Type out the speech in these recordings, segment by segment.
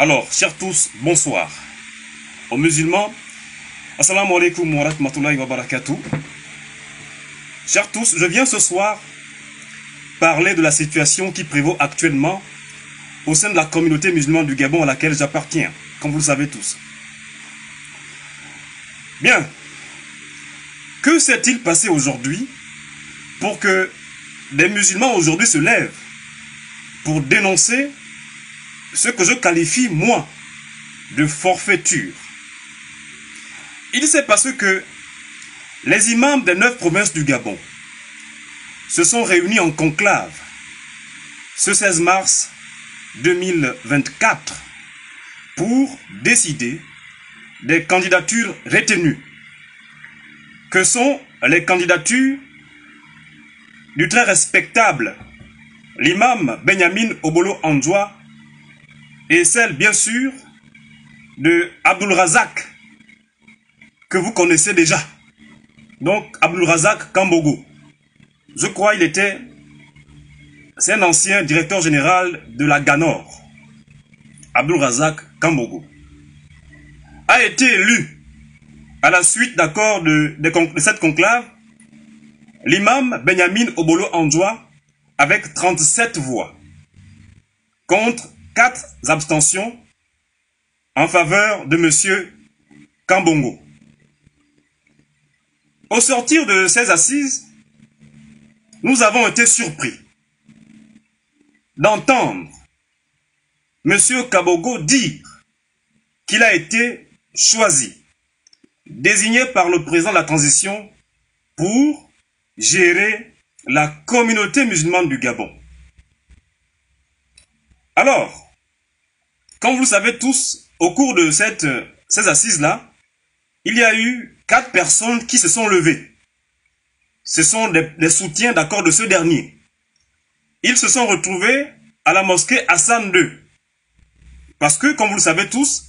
Alors, chers tous, bonsoir. Aux musulmans, assalamu alaikum wa rahmatullahi wa barakatuh. Chers tous, je viens ce soir parler de la situation qui prévaut actuellement au sein de la communauté musulmane du Gabon à laquelle j'appartiens, comme vous le savez tous. Bien, que s'est-il passé aujourd'hui pour que des musulmans aujourd'hui se lèvent pour dénoncer ce que je qualifie, moi, de forfaiture? Il s'est passé que les imams des 9 provinces du Gabon se sont réunis en conclave ce 16 mars 2024 pour décider des candidatures retenues, que sont les candidatures du très respectable l'imam Benjamin Obolo Andjoua et celle, bien sûr, de Abdul Razak, que vous connaissez déjà. Donc, Abdul Razak Kambogo. Je crois c'est un ancien directeur général de la Ganor. Abdul Razak Kambogo a été élu à la suite d'accord de cette conclave l'imam Benjamin Obolo Andjoua avec 37 voix contre 4 abstentions en faveur de monsieur Kambongo. Au sortir de ces assises, nous avons été surpris d'entendre monsieur Kambongo dire qu'il a été choisi, désigné par le président de la transition pour gérer la communauté musulmane du Gabon. Alors, comme vous le savez tous, au cours de ces assises-là, il y a eu 4 personnes qui se sont levées. Ce sont des soutiens d'accord de ce dernier. Ils se sont retrouvés à la mosquée Hassan II. Parce que, comme vous le savez tous,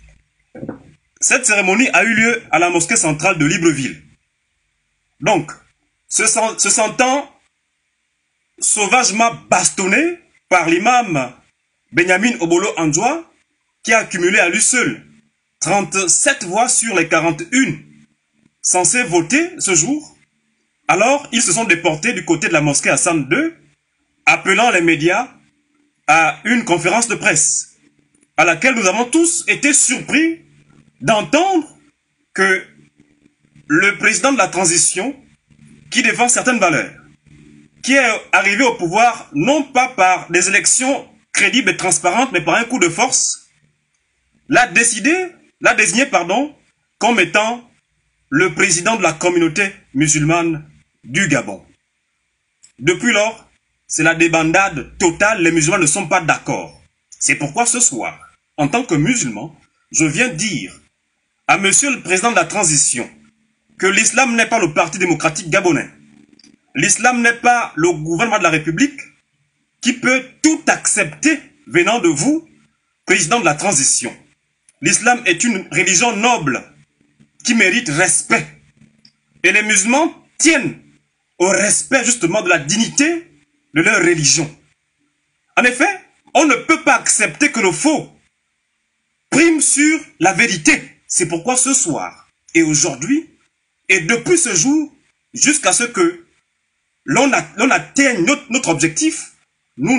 cette cérémonie a eu lieu à la mosquée centrale de Libreville. Donc, se sentant sauvagement bastonné par l'imam Benjamin Obolo Andjoua, qui a accumulé à lui seul 37 voix sur les 41 censés voter ce jour, alors ils se sont déportés du côté de la mosquée Hassan II, appelant les médias à une conférence de presse, à laquelle nous avons tous été surpris d'entendre que le président de la transition, qui défend certaines valeurs, qui est arrivé au pouvoir non pas par des élections crédibles et transparentes, mais par un coup de force, l'a désigné comme étant le président de la communauté musulmane du Gabon. Depuis lors, c'est la débandade totale, les musulmans ne sont pas d'accord. C'est pourquoi ce soir, en tant que musulman, je viens dire à monsieur le président de la transition que l'islam n'est pas le parti démocratique gabonais. L'islam n'est pas le gouvernement de la République qui peut tout accepter venant de vous, président de la transition. L'islam est une religion noble qui mérite respect. Et les musulmans tiennent au respect justement de la dignité de leur religion. En effet, on ne peut pas accepter que le faux prime sur la vérité. C'est pourquoi ce soir et aujourd'hui, et depuis ce jour, jusqu'à ce que l'on atteigne notre objectif, nous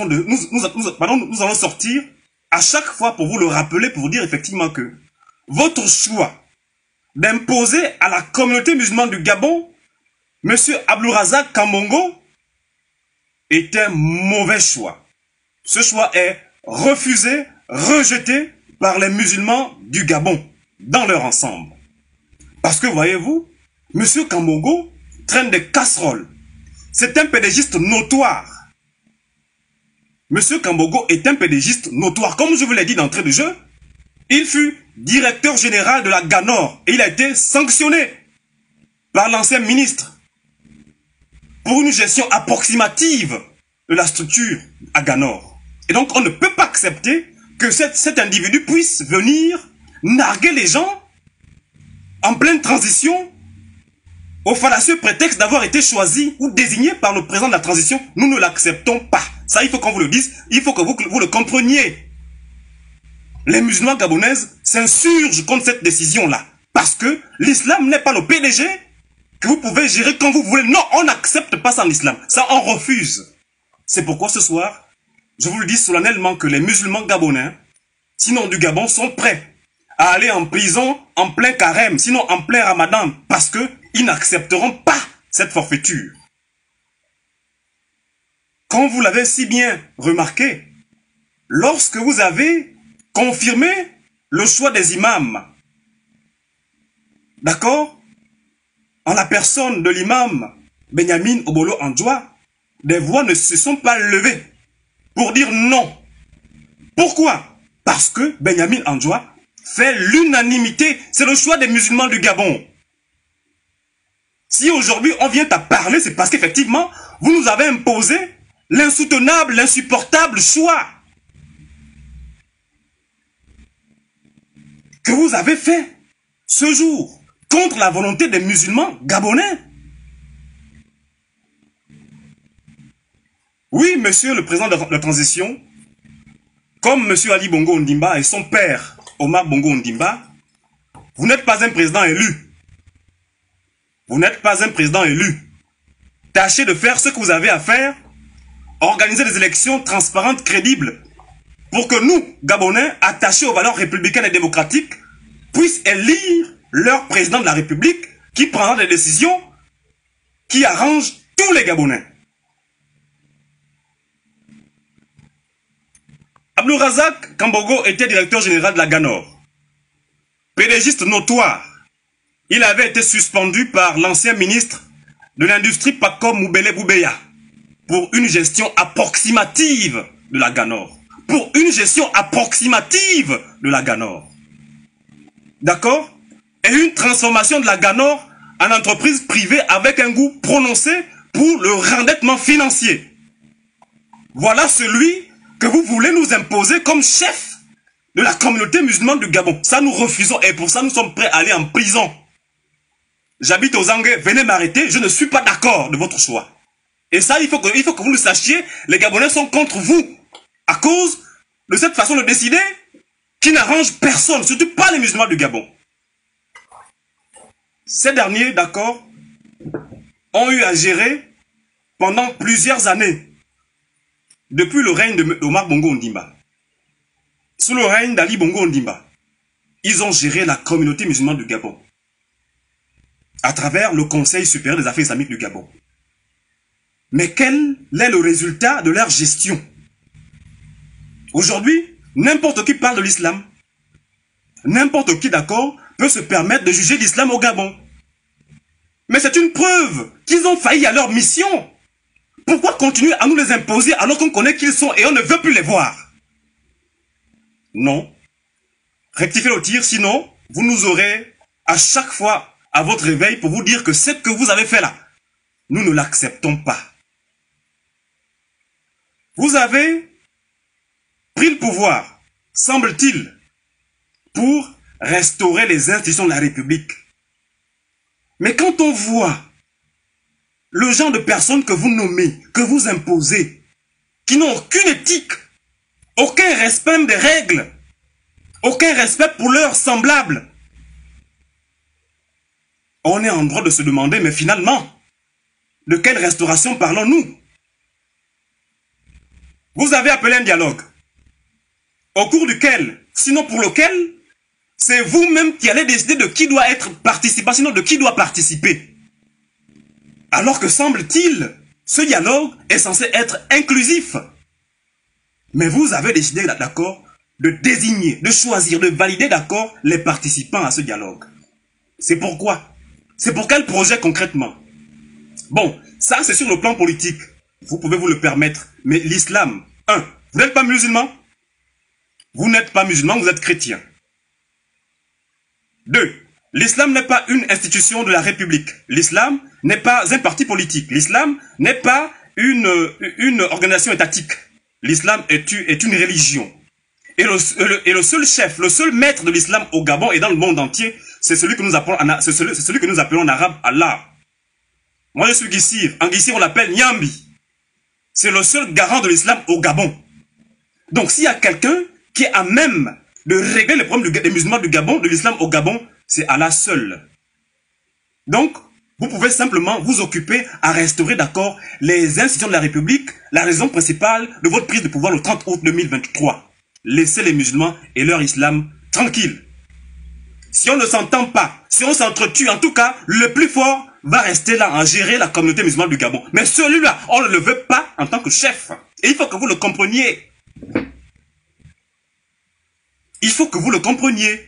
allons sortir à chaque fois pour vous le rappeler, pour vous dire effectivement que votre choix d'imposer à la communauté musulmane du Gabon, M. Abdul Razak Kambogo, est un mauvais choix. Ce choix est refusé, rejeté par les musulmans du Gabon, dans leur ensemble. Parce que, voyez-vous, M. Kambogo traîne des casseroles. C'est un pédégiste notoire. M. Kambogo est un pédégiste notoire. Comme je vous l'ai dit d'entrée de jeu, il fut directeur général de la Ganor et il a été sanctionné par l'ancien ministre pour une gestion approximative de la structure à Ganor. Et donc, on ne peut pas accepter que cet individu puisse venir narguer les gens en pleine transition au fallacieux prétexte d'avoir été choisi ou désigné par le président de la transition. Nous ne l'acceptons pas. Ça, il faut qu'on vous le dise, il faut que vous le compreniez. les musulmans gabonais s'insurgent contre cette décision-là. Parce que l'islam n'est pas le PDG que vous pouvez gérer quand vous voulez. Non, on n'accepte pas ça en islam. Ça, on refuse. C'est pourquoi ce soir, je vous le dis solennellement que les musulmans gabonais, sinon du Gabon, sont prêts à aller en prison en plein carême, sinon en plein ramadan, parce qu'ils n'accepteront pas cette forfaiture. Comme vous l'avez si bien remarqué, lorsque vous avez confirmé le choix des imams, d'accord, en la personne de l'imam Benjamin Obolo Andjoua, des voix ne se sont pas levées pour dire non. Pourquoi? Parce que Benjamin Andjoua fait l'unanimité. C'est le choix des musulmans du Gabon. Si aujourd'hui on vient à parler, c'est parce qu'effectivement, vous nous avez imposé l'insoutenable, l'insupportable choix que vous avez fait ce jour contre la volonté des musulmans gabonais. Oui, monsieur le président de la transition, comme monsieur Ali Bongo Ondimba et son père Omar Bongo Ondimba, vous n'êtes pas un président élu. Vous n'êtes pas un président élu. Tâchez de faire ce que vous avez à faire, organiser des élections transparentes, crédibles, pour que nous, Gabonais, attachés aux valeurs républicaines et démocratiques, puissent élire leur président de la République qui prendra des décisions qui arrangent tous les Gabonais. Abdourazak Kambogo était directeur général de la Ganor. PDGiste notoire. Il avait été suspendu par l'ancien ministre de l'Industrie Pakom Moubele Boubeya pour une gestion approximative de la Ganor. Pour une gestion approximative de la Ganor. D'accord? Et une transformation de la Ganor en entreprise privée avec un goût prononcé pour le rendettement financier. Voilà celui que vous voulez nous imposer comme chef de la communauté musulmane du Gabon. Ça, nous refusons et pour ça, nous sommes prêts à aller en prison. J'habite aux Angues, venez m'arrêter, je ne suis pas d'accord de votre choix. Et ça, il faut que vous le sachiez, les Gabonais sont contre vous à cause de cette façon de décider qui n'arrange personne, surtout pas les musulmans du Gabon. Ces derniers, d'accord, ont eu à gérer pendant plusieurs années, depuis le règne d'Omar Bongo Ondimba, sous le règne d'Ali Bongo Ondimba, ils ont géré la communauté musulmane du Gabon, à travers le Conseil supérieur des affaires islamiques du Gabon. Mais quel est le résultat de leur gestion? Aujourd'hui, n'importe qui parle de l'islam. N'importe qui, d'accord, peut se permettre de juger l'islam au Gabon. Mais c'est une preuve qu'ils ont failli à leur mission. Pourquoi continuer à nous les imposer alors qu'on connaît qui ils sont et on ne veut plus les voir? Non. Rectifiez le tir, sinon, vous nous aurez à chaque fois à votre réveil pour vous dire que ce que vous avez fait là, nous ne l'acceptons pas. Vous avez pris le pouvoir, semble-t-il, pour restaurer les institutions de la République. Mais quand on voit le genre de personnes que vous nommez, que vous imposez, qui n'ont aucune éthique, aucun respect des règles, aucun respect pour leurs semblables, on est en droit de se demander, mais finalement, de quelle restauration parlons-nous? Vous avez appelé un dialogue, au cours duquel, sinon pour lequel, c'est vous-même qui allez décider de qui doit être participant, sinon de qui doit participer. Alors que semble-t-il, ce dialogue est censé être inclusif. Mais vous avez décidé, d'accord, de désigner, de choisir, de valider, d'accord, les participants à ce dialogue. C'est pourquoi? C'est pour quel projet concrètement? Bon, ça c'est sur le plan politique. Vous pouvez vous le permettre. Mais l'islam, vous n'êtes pas musulman? Vous n'êtes pas musulman, vous êtes chrétien. 2. L'islam n'est pas une institution de la République. L'islam n'est pas un parti politique. L'islam n'est pas une organisation étatique. L'islam est une religion. Et le seul chef, le seul maître de l'islam au Gabon et dans le monde entier, c'est celui que nous appelons en arabe Allah. Moi je suis Guissir. En Guissir on l'appelle Nyambi. C'est le seul garant de l'islam au Gabon. Donc s'il y a quelqu'un qui est à même de régler les problèmes des musulmans du Gabon, de l'islam au Gabon, c'est Allah seul. Donc, vous pouvez simplement vous occuper à restaurer, d'accord, les institutions de la République, la raison principale de votre prise de pouvoir le 30 août 2023. Laissez les musulmans et leur islam tranquilles. Si on ne s'entend pas, si on s'entretue, en tout cas, le plus fort va rester là à gérer la communauté musulmane du Gabon. Mais celui-là, on ne le veut pas en tant que chef. Et il faut que vous le compreniez. Il faut que vous le compreniez.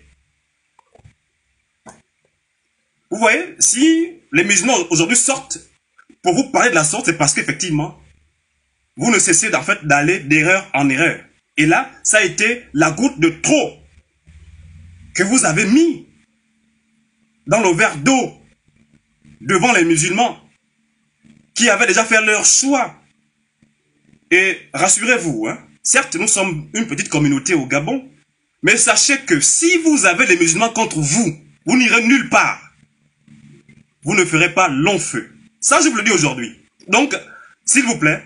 Vous voyez, si les musulmans aujourd'hui sortent pour vous parler de la sorte, c'est parce qu'effectivement, vous ne cessez en fait d'aller d'erreur en erreur. Et là, ça a été la goutte de trop que vous avez mis dans le verre d'eau devant les musulmans qui avaient déjà fait leur choix. Et rassurez-vous, hein, certes, nous sommes une petite communauté au Gabon, mais sachez que si vous avez les musulmans contre vous, vous n'irez nulle part. Vous ne ferez pas long feu. Ça, je vous le dis aujourd'hui. Donc, s'il vous plaît,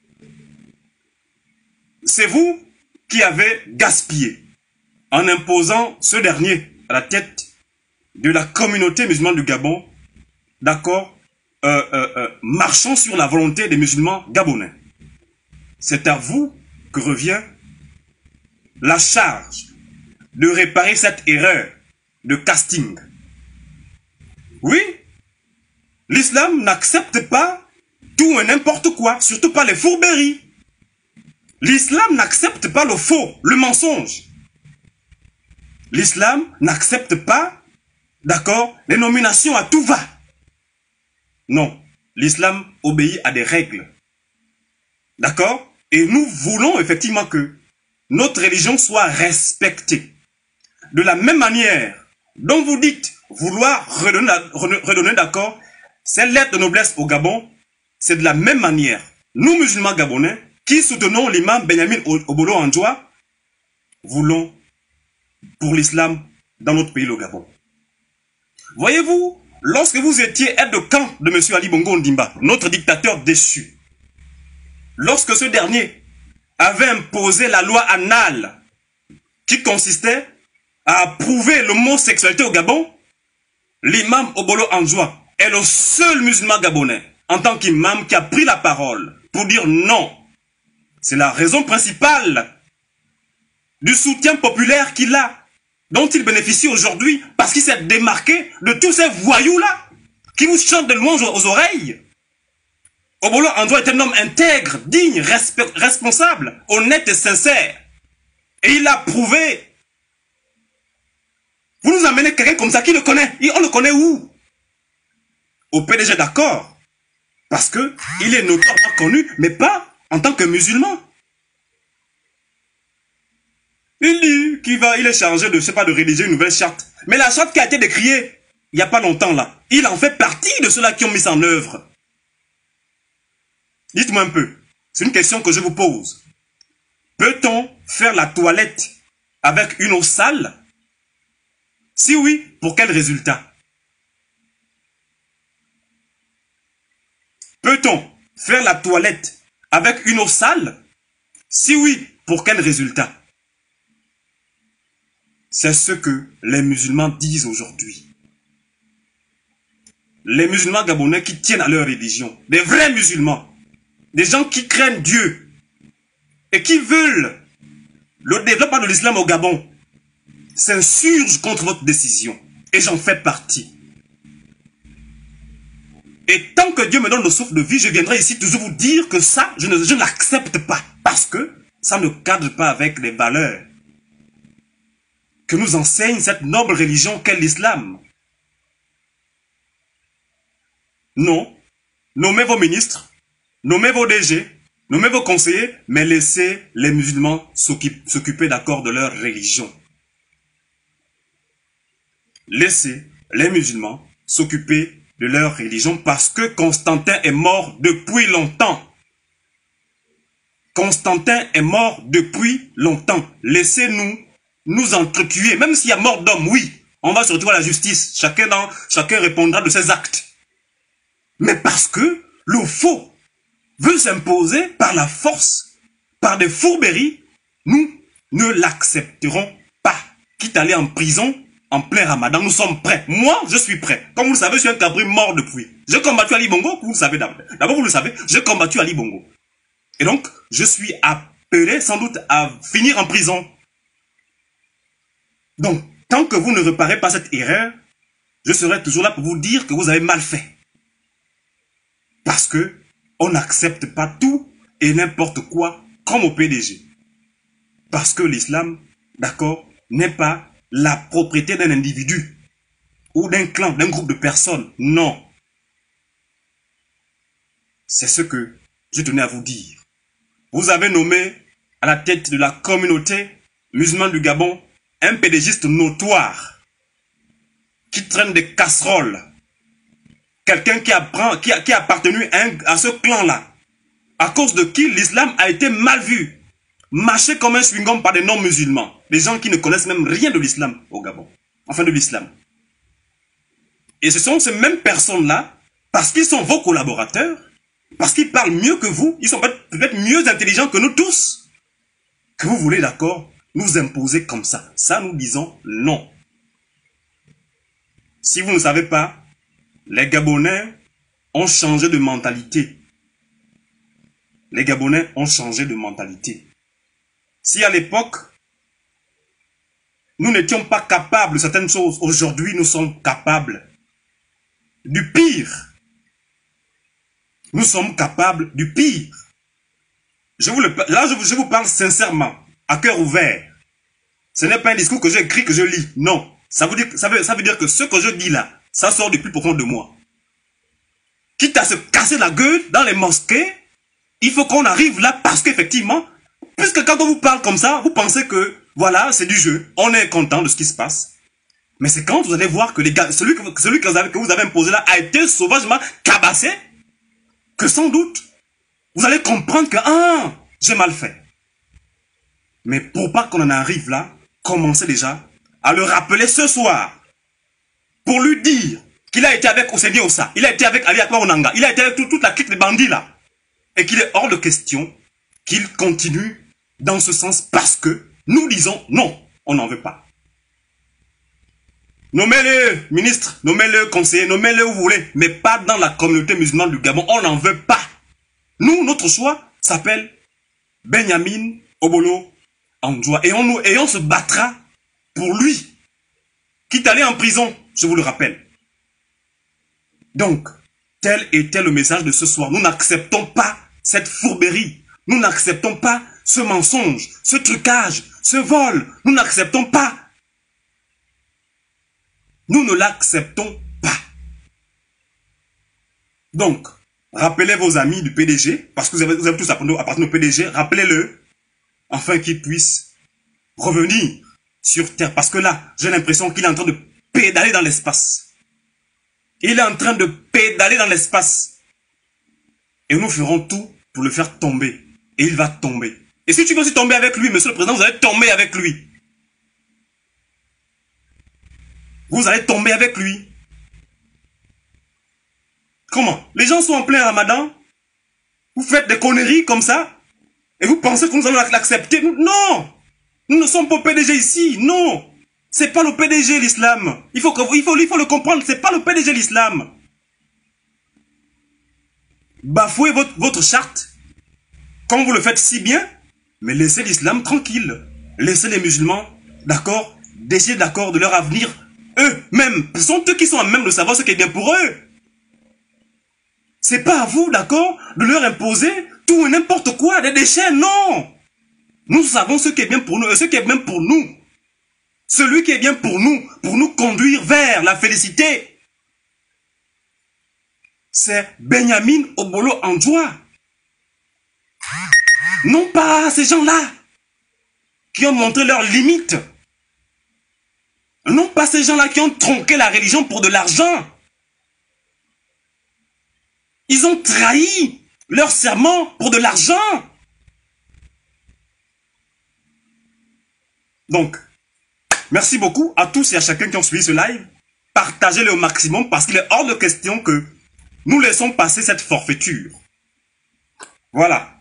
c'est vous qui avez gaspillé en imposant ce dernier à la tête de la communauté musulmane du Gabon, d'accord, marchant sur la volonté des musulmans gabonais. C'est à vous que revient la charge de réparer cette erreur de casting. Oui, l'islam n'accepte pas tout et n'importe quoi, surtout pas les fourberies. L'islam n'accepte pas le faux, le mensonge. L'islam n'accepte pas, d'accord, les nominations à tout va. Non, l'islam obéit à des règles. D'accord? Et nous voulons effectivement que notre religion soit respectée. De la même manière dont vous dites vouloir redonner d'accord, cette lettre de noblesse au Gabon, c'est de la même manière. Nous, musulmans gabonais, qui soutenons l'imam Benjamin Obolo Andjoua, voulons pour l'islam dans notre pays, le Gabon. Voyez-vous, lorsque vous étiez aide de camp de M. Ali Bongo Ondimba, notre dictateur déchu, lorsque ce dernier avait imposé la loi anale qui consistait à approuver l'homosexualité au Gabon, l'imam Obolo Andjoua est le seul musulman gabonais en tant qu'imam qui a pris la parole pour dire non. C'est la raison principale du soutien populaire qu'il a, dont il bénéficie aujourd'hui, parce qu'il s'est démarqué de tous ces voyous-là qui vous chantent de louanges aux oreilles. Obolo Andjoua est un homme intègre, digne, responsable, honnête et sincère. Et il a prouvé. Vous nous amenez quelqu'un comme ça, qui le connaît? On le connaît où? Au PDG, d'accord. Parce que il est notoirement connu, mais pas en tant que musulman. Il dit qu'il est chargé de, je sais pas, de rédiger une nouvelle charte. Mais la charte qui a été décriée il n'y a pas longtemps là, il en fait partie de ceux-là qui ont mis ça en œuvre. Dites-moi un peu, c'est une question que je vous pose. Peut-on faire la toilette avec une eau sale? Si oui, pour quel résultat? Peut-on faire la toilette avec une eau sale? Si oui, pour quel résultat? C'est ce que les musulmans disent aujourd'hui. Les musulmans gabonais qui tiennent à leur religion, des vrais musulmans, des gens qui craignent Dieu et qui veulent le développement de l'islam au Gabon, s'insurgent contre votre décision. Et j'en fais partie. Et tant que Dieu me donne le souffle de vie, je viendrai ici toujours vous dire que ça, je n'accepte pas. Parce que ça ne cadre pas avec les valeurs que nous enseigne cette noble religion qu'est l'islam. Non, nommez vos ministres, nommez vos DG, nommez vos conseillers, mais laissez les musulmans s'occuper d'accord de leur religion. Laissez les musulmans s'occuper de leur religion parce que Constantin est mort depuis longtemps. Constantin est mort depuis longtemps. Laissez-nous nous entretuer, même s'il y a mort d'homme, oui, on va se retrouver à la justice. Chacun répondra de ses actes. Mais parce que le faux veut s'imposer par la force, par des fourberies, nous ne l'accepterons pas. quitte à aller en prison en plein ramadan, nous sommes prêts. Moi, je suis prêt. Comme vous le savez, je suis un cabri mort depuis. J'ai combattu Ali Bongo, vous le savez d'abord. D'abord, vous le savez, j'ai combattu Ali Bongo. Et donc, je suis appelé sans doute à finir en prison. Donc, tant que vous ne réparez pas cette erreur, je serai toujours là pour vous dire que vous avez mal fait. Parce que on n'accepte pas tout et n'importe quoi comme au PDG. Parce que l'islam, d'accord, n'est pas la propriété d'un individu ou d'un clan, d'un groupe de personnes. Non. C'est ce que je tenais à vous dire. Vous avez nommé à la tête de la communauté musulmane du Gabon un pédégiste notoire qui traîne des casseroles. Quelqu'un qui a appartenu à ce clan-là, à cause de qui l'islam a été mal vu, mâché comme un chewing-gum par des non-musulmans, des gens qui ne connaissent même rien de l'islam au Gabon, enfin de l'islam. Et ce sont ces mêmes personnes-là, parce qu'ils sont vos collaborateurs, parce qu'ils parlent mieux que vous, ils sont peut-être mieux intelligents que nous tous, que vous voulez, d'accord, nous imposer comme ça. Ça, nous disons non. Si vous ne savez pas, les Gabonais ont changé de mentalité. Les Gabonais ont changé de mentalité. Si à l'époque, nous n'étions pas capables de certaines choses, aujourd'hui nous sommes capables du pire. Nous sommes capables du pire. Je vous parle sincèrement, à cœur ouvert. Ce n'est pas un discours que j'ai écrit, que je lis. Non. Ça veut dire que ce que je dis là, ça sort du plus profond de moi. Quitte à se casser la gueule dans les mosquées, il faut qu'on arrive là parce qu'effectivement, puisque quand on vous parle comme ça, vous pensez que, voilà, c'est du jeu. On est content de ce qui se passe. Mais c'est quand vous allez voir que celui que vous avez imposé là a été sauvagement cabassé, que sans doute, vous allez comprendre que, ah, j'ai mal fait. Mais pour pas qu'on en arrive là, commencez déjà à le rappeler ce soir. Pour lui dire qu'il a été avec Ousseini Ossa, il a été avec Ali Akbar Onanga, il a été avec toute la clique des bandits là. Et qu'il est hors de question qu'il continue dans ce sens parce que nous disons non, on n'en veut pas. Nommez-le ministre, nommez-le conseiller, nommez-le où vous voulez, mais pas dans la communauté musulmane du Gabon, on n'en veut pas. Nous, notre choix s'appelle Benyamin Obolo Andjoua et on se battra pour lui, quitte à aller en prison, je vous le rappelle. Donc, tel était le message de ce soir. Nous n'acceptons pas cette fourberie. Nous n'acceptons pas ce mensonge, ce trucage, ce vol. Nous n'acceptons pas. Nous ne l'acceptons pas. Donc, rappelez vos amis du PDG, parce que vous avez tous appartenu au PDG, rappelez-le, afin qu'il puisse revenir sur Terre. Parce que là, j'ai l'impression qu'il est en train de pédaler dans l'espace. Il est en train de pédaler dans l'espace. Et nous ferons tout pour le faire tomber. Et il va tomber. Et si tu veux aussi tomber avec lui, monsieur le président, vous allez tomber avec lui. Vous allez tomber avec lui. Comment? Les gens sont en plein ramadan. Vous faites des conneries comme ça. Et vous pensez que nous allons l'accepter? Non! Nous ne sommes pas au PDG ici. Non! C'est pas le PDG l'islam. Il faut le comprendre. C'est pas le PDG l'islam. Bafouez votre charte. Comme vous le faites si bien. Mais laissez l'islam tranquille. Laissez les musulmans, d'accord, décider d'accord de leur avenir. Eux-mêmes. Ce sont eux qui sont à même de savoir ce qui est bien pour eux. C'est pas à vous, d'accord, de leur imposer tout et n'importe quoi, des déchets, non. Nous savons ce qui est bien pour nous et ce qui est bien pour nous. Celui qui est bien pour nous conduire vers la félicité, c'est Benyamin Obolo Andjoua. Non pas ces gens-là qui ont montré leurs limites. Non pas ces gens-là qui ont tronqué la religion pour de l'argent. Ils ont trahi leur serment pour de l'argent. Donc, merci beaucoup à tous et à chacun qui ont suivi ce live. Partagez-le au maximum parce qu'il est hors de question que nous laissons passer cette forfaiture. Voilà.